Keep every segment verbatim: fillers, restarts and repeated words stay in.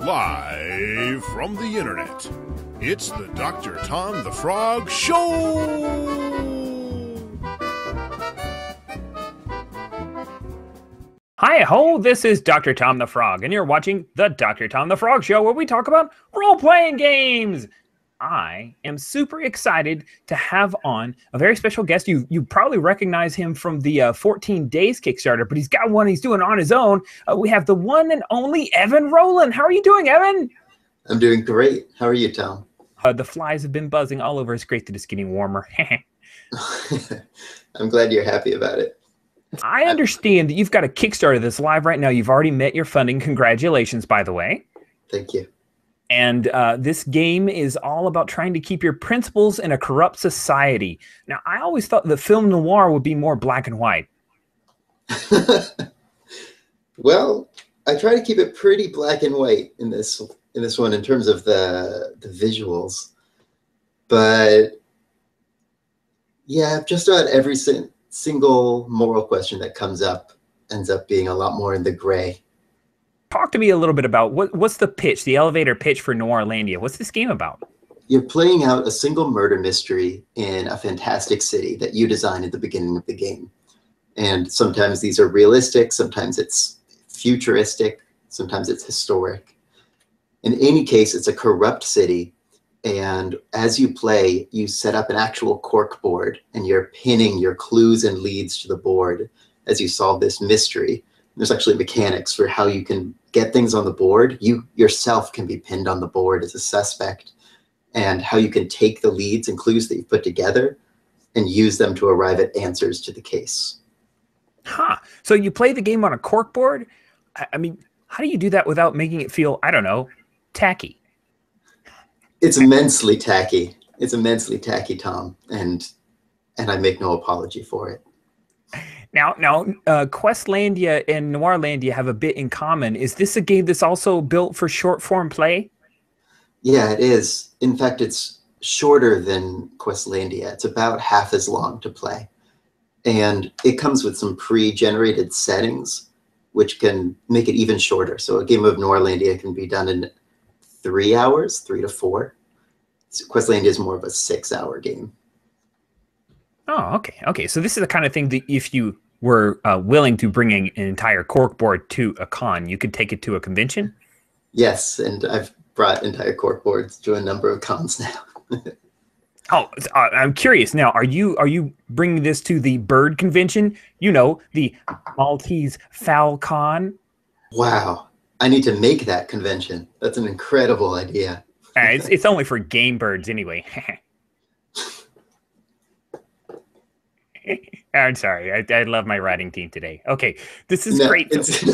Live from the internet, it's the Doctor Tom the Frog Show! Hi-ho, this is Doctor Tom the Frog, and you're watching the Doctor Tom the Frog Show, where we talk about role-playing games! I am super excited to have on a very special guest. You you probably recognize him from the uh, fourteen days Kickstarter, but he's got one he's doing on his own. Uh, we have the one and only Evan Rowland. How are you doing, Evan? I'm doing great. How are you, Tom? Uh, the flies have been buzzing all over. It's great that it's getting warmer. I'm glad you're happy about it. I understand that you've got a Kickstarter that's live right now. You've already met your funding. Congratulations, by the way. Thank you. And uh, this game is all about trying to keep your principles in a corrupt society. Now, I always thought that film noir would be more black and white. Well, I try to keep it pretty black and white in this in this one in terms of the the visuals. But yeah, just about every sin single moral question that comes up ends up being a lot more in the gray. Talk to me a little bit about what, what's the pitch, the elevator pitch for Noirlandia. What's this game about? You're playing out a single murder mystery in a fantastic city that you design at the beginning of the game. And sometimes these are realistic, sometimes it's futuristic, sometimes it's historic. In any case, it's a corrupt city. And as you play, you set up an actual cork board and you're pinning your clues and leads to the board as you solve this mystery. There's actually mechanics for how you can get things on the board. You yourself can be pinned on the board as a suspect, and how you can take the leads and clues that you've put together and use them to arrive at answers to the case. Huh. So you play the game on a cork board? I mean, how do you do that without making it feel, I don't know, tacky? It's immensely tacky. It's immensely tacky, Tom, and and I make no apology for it. Now, now, uh, Questlandia and Noirlandia have a bit in common. Is this a game that's also built for short-form play? Yeah, it is. In fact, it's shorter than Questlandia. It's about half as long to play. And it comes with some pre-generated settings, which can make it even shorter. So a game of Noirlandia can be done in three hours, three to four. So Questlandia is more of a six-hour game. Oh, okay. Okay, so this is the kind of thing that if you were uh, willing to bring an entire corkboard to a con, you could take it to a convention? Yes, and I've brought entire corkboards to a number of cons now. Oh, uh, I'm curious now. Are you are you bringing this to the bird convention? You know, the Maltese Falcon. Wow, I need to make that convention. That's an incredible idea. uh, it's it's only for game birds anyway. I'm sorry. I, I love my writing team today. Okay, this is no, great.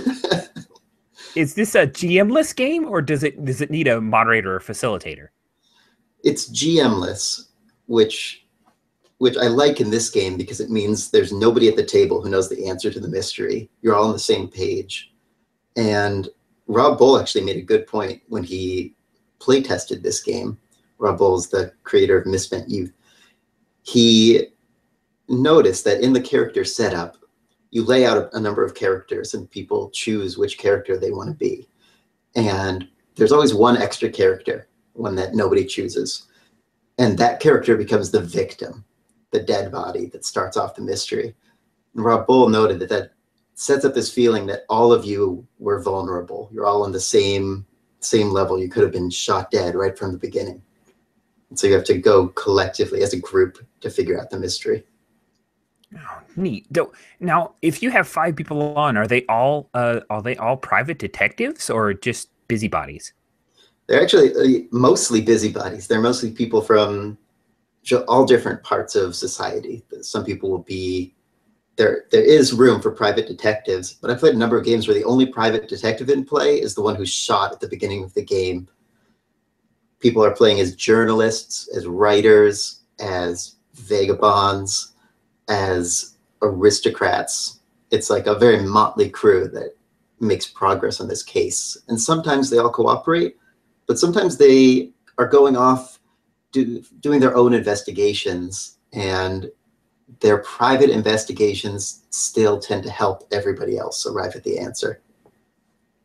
Is this a G M-less game, or does it does it need a moderator or facilitator? It's G M-less, which which I like in this game because it means there's nobody at the table who knows the answer to the mystery. You're all on the same page. And Rob Bull actually made a good point when he play tested this game. Rob Bull is the creator of Misspent Youth. He notice that in the character setup, you lay out a number of characters and people choose which character they want to be. And there's always one extra character, one that nobody chooses. And that character becomes the victim, the dead body that starts off the mystery. And Rob Bull noted that that sets up this feeling that all of you were vulnerable. You're all on the same, same level. You could have been shot dead right from the beginning. And so you have to go collectively as a group to figure out the mystery. Oh, neat. Now, if you have five people on, are they all uh, are they all private detectives or just busybodies? They're actually mostly busybodies. They're mostly people from all different parts of society. Some people will be there. There is room for private detectives, but I've played a number of games where the only private detective in play is the one who's shot at the beginning of the game. People are playing as journalists, as writers, as vagabonds, as aristocrats. It's like a very motley crew that makes progress on this case. And sometimes they all cooperate, but sometimes they are going off do, doing their own investigations, and their private investigations still tend to help everybody else arrive at the answer.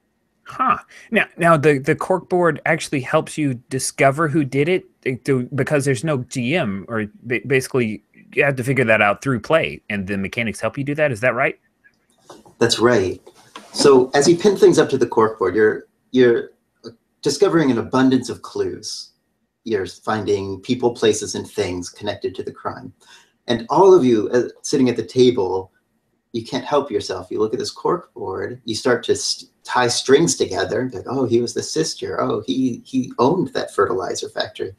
Huh. Now, now the the corkboard actually helps you discover who did it it- to, because there's no G M, or ba- basically you have to figure that out through play, and the mechanics help you do that. Is that right? That's right. So as you pin things up to the corkboard, you're you're discovering an abundance of clues. You're finding people, places, and things connected to the crime. And all of you uh, sitting at the table, you can't help yourself. You look at this corkboard, you start to st tie strings together. Like, oh, he was the sister. Oh, he, he owned that fertilizer factory.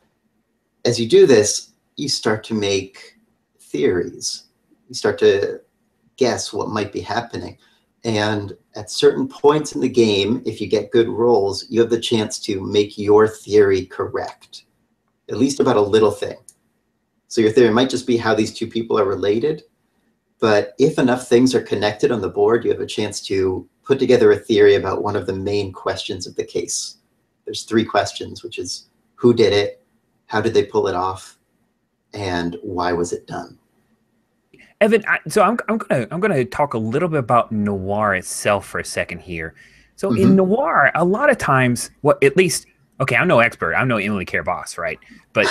As you do this, you start to make theories. You start to guess what might be happening. And at certain points in the game, if you get good rolls, you have the chance to make your theory correct, at least about a little thing. So your theory might just be how these two people are related, but if enough things are connected on the board, you have a chance to put together a theory about one of the main questions of the case. There's three questions, which is who did it, how did they pull it off, and why was it done? Evan, I, so I'm I'm gonna I'm gonna talk a little bit about noir itself for a second here. So Mm-hmm. in noir, a lot of times, what at least okay, I'm no expert, I'm no Emily Care boss, right? But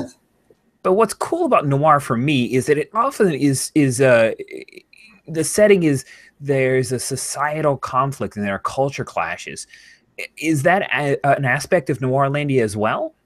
but what's cool about noir for me is that it often is is uh the setting is there's a societal conflict and there are culture clashes. Is that a, an aspect of Noirlandia as well?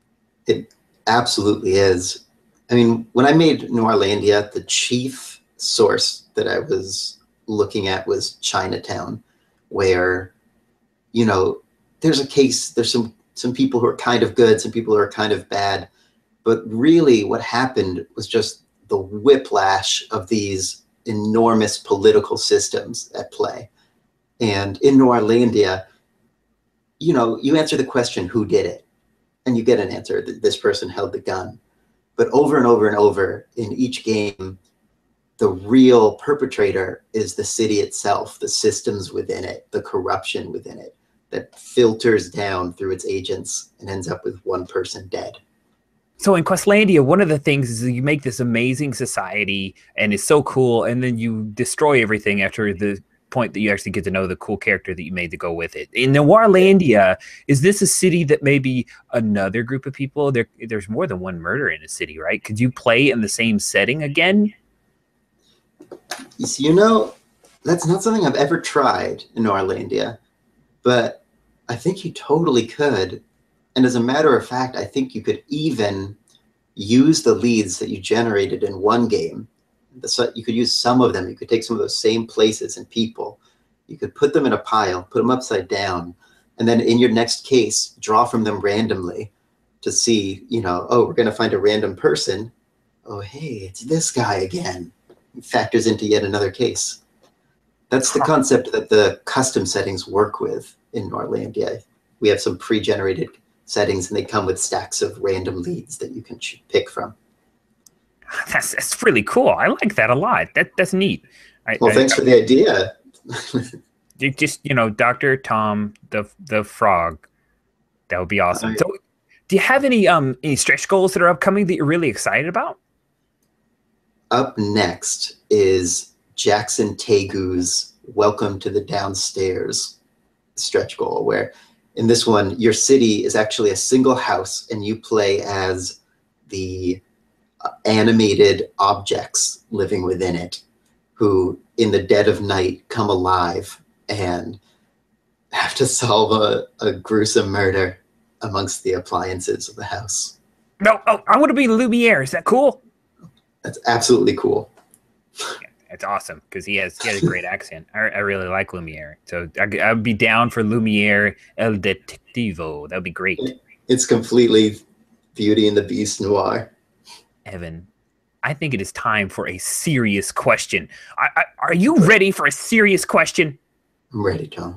It absolutely is. I mean, when I made Noirlandia, the chief source that I was looking at was Chinatown, where, you know, there's a case, there's some, some people who are kind of good, some people who are kind of bad, but really what happened was just the whiplash of these enormous political systems at play. And in Noirlandia, you know, you answer the question, who did it? And you get an answer, that this person held the gun. But over and over and over in each game, the real perpetrator is the city itself, the systems within it, the corruption within it that filters down through its agents and ends up with one person dead. So in Questlandia, one of the things is you make this amazing society and it's so cool, and then you destroy everything after the point that you actually get to know the cool character that you made to go with it. In Noirlandia, is this a city that maybe another group of people, there, there's more than one murder in a city, right? Could you play in the same setting again? You know, that's not something I've ever tried in Noirlandia, but I think you totally could. And as a matter of fact, I think you could even use the leads that you generated in one game. You could use some of them. You could take some of those same places and people. You could put them in a pile, put them upside down, and then in your next case, draw from them randomly to see, you know, oh, we're going to find a random person. Oh, hey, it's this guy again. It factors into yet another case. That's the concept that the custom settings work with in Noirlandia. We have some pre-generated settings, and they come with stacks of random leads that you can pick from. That's, that's really cool. I like that a lot. That That's neat. I, well, I, thanks I, for the idea. you just, you know, Doctor Tom the the Frog. That would be awesome. Right. So, do you have any um any stretch goals that are upcoming that you're really excited about? Up next is Jackson Tegu's Welcome to the Downstairs stretch goal, where in this one, your city is actually a single house and you play as the animated objects living within it, who in the dead of night come alive and have to solve a, a gruesome murder amongst the appliances of the house. No, oh, I want to be Lumiere. Is that cool? That's absolutely cool. Yeah, it's awesome because he has he has a great accent. I, I really like Lumiere, so I, I'd be down for Lumiere El Detectivo. That'd be great. It's completely Beauty and the Beast noir. Evan, I think it is time for a serious question. I, I, are you ready for a serious question? I'm ready, Tom.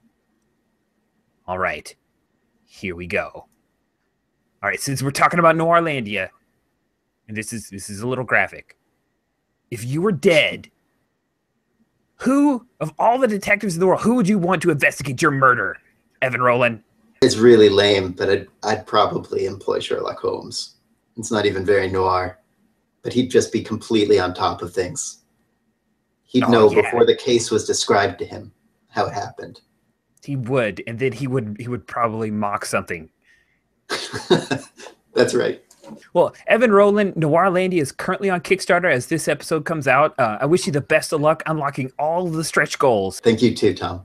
All right, here we go. All right, since we're talking about Noirlandia, and this is this is a little graphic. If you were dead, who of all the detectives in the world, who would you want to investigate your murder, Evan Rowland? It's really lame, but I'd, I'd probably employ Sherlock Holmes. It's not even very noir, but he'd just be completely on top of things. He'd oh, know yeah. before the case was described to him how it happened. He would, and then he would he would probably mock something. That's right. Well, Evan Rowland, Noirlandia is currently on Kickstarter as this episode comes out. Uh, I wish you the best of luck unlocking all of the stretch goals. Thank you too, Tom.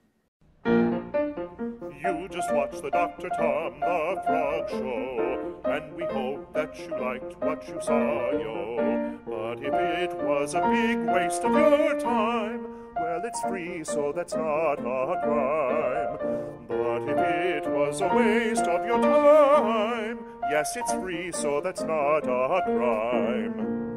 You just watched the Doctor Tom the Frog Show, and we hope that you liked what you saw, yo. But if it was a big waste of your time, well, it's free, so that's not a crime. But if it was a waste of your time, yes, it's free, so that's not a crime.